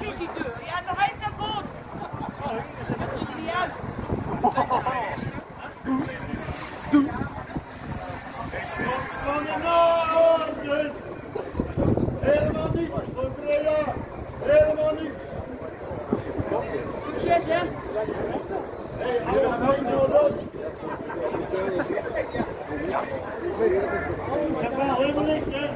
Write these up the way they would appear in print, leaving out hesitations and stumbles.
is die deur. Ja, nog even naar voren. Dat ziet er niet uit. Doe. Helemaal niet, voor Breda. Helemaal niet. Succes, hè? Hey, hou op, door. Ik heb wel helemaal niks, hè?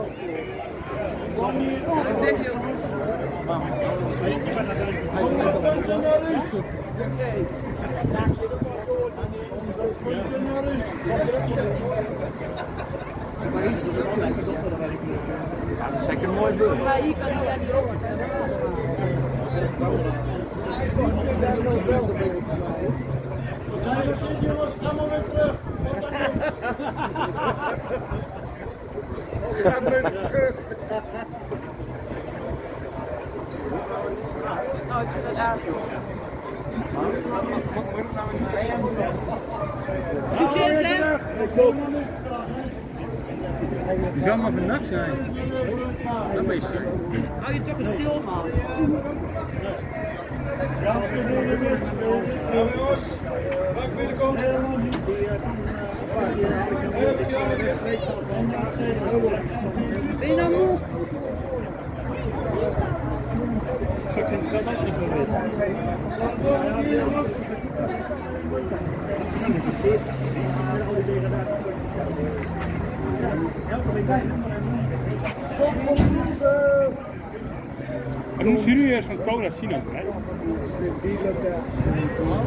Maar is het ook gelijk? Ja, dat is zeker een mooi beeld. Maar hier kan hij niet op. Jongens, ga maar weer terug. Ga weer terug. Oh, ik zit het aan. Succes, hè? Die zou maar van NAC zijn. Dat weet je. Hou je toch een stil, man. Ja, jongens. Dank voor de komst. Ben je nou moe? Straks in het ook niet zo wit. Maar doen serieus van cola zien ook, hè?